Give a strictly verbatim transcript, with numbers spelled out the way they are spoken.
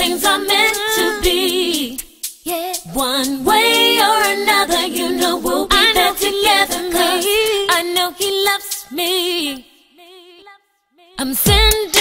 things are meant to be. Yeah. One way or another, you know we'll be there together, 'cause I know he loves me. I'm sending